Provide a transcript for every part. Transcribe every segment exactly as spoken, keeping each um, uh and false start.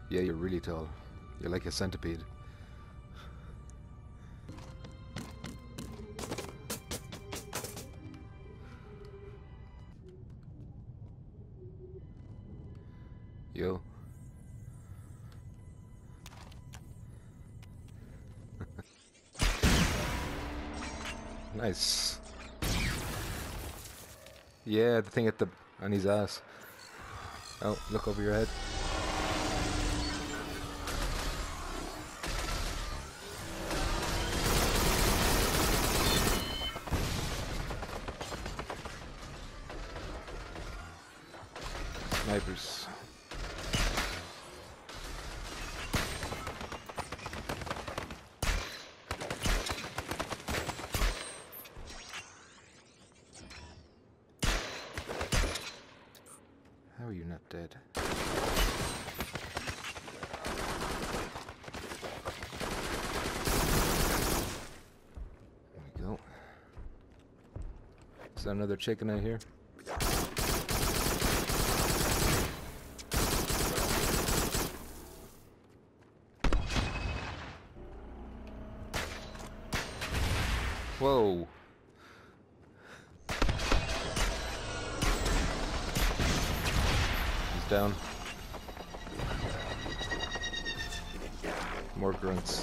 Yeah, you're really tall. You're like a centipede. Yo. Nice. Yeah, the thing at the on his ass. Oh, look over your head. Snipers. How are you not dead? There we go. Is there another chicken out here? Whoa. He's down. More grunts.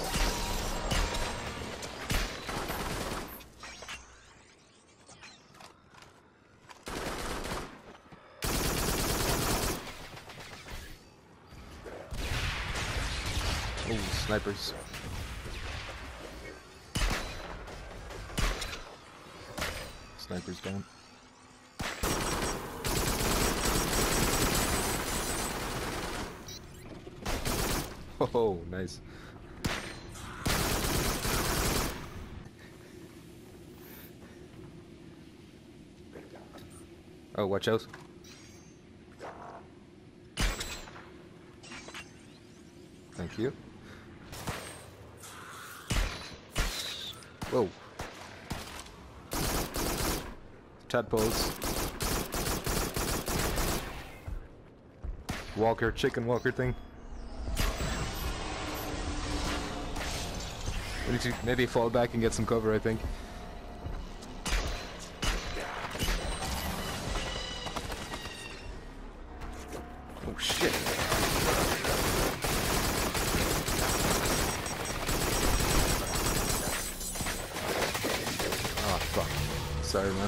Oh, snipers. Snipers down. Oh, nice. Oh, watch out. Thank you. Whoa. Tadpoles. Walker, chicken walker thing. We need to maybe fall back and get some cover, I think. Oh shit. Oh fuck. Sorry, man.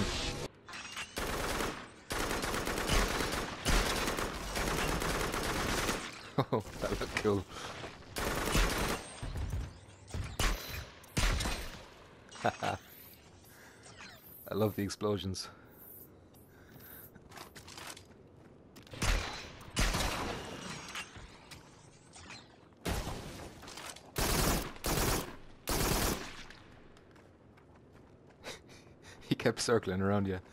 Oh, that looked cool. I love the explosions. He kept circling around you.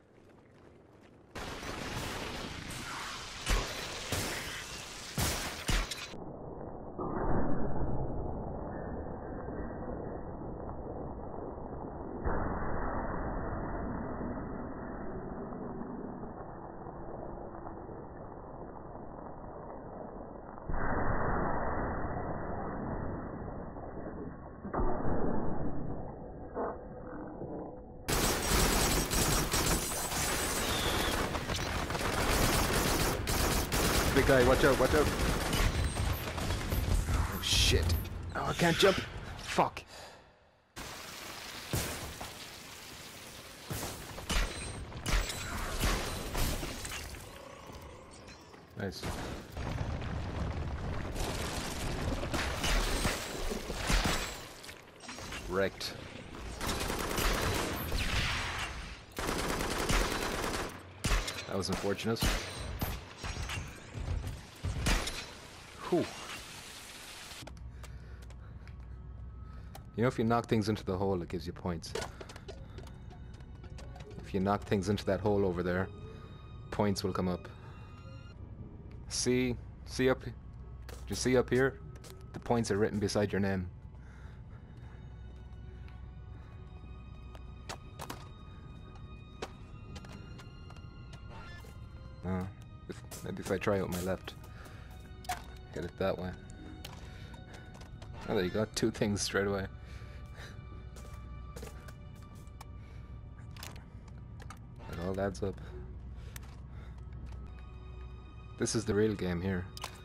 Big guy, watch out, watch out. Oh shit. Oh, I can't jump. Fuck. Nice. Wrecked. That was unfortunate. Whew. You know, if you knock things into the hole, it gives you points. If you knock things into that hole over there, points will come up. See? See up? Do you see up here? The points are written beside your name. Uh, if, maybe if I try it with my left. Get it that way. Oh, there you go. Two things straight away. It all adds up. This is the real game here.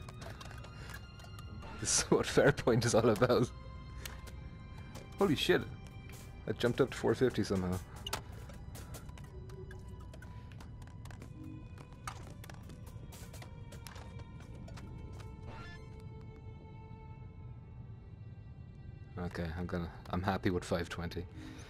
This is what Farpoint is all about. Holy shit! I jumped up to four fifty somehow. Okay, I'm gonna. I'm happy with five twenty.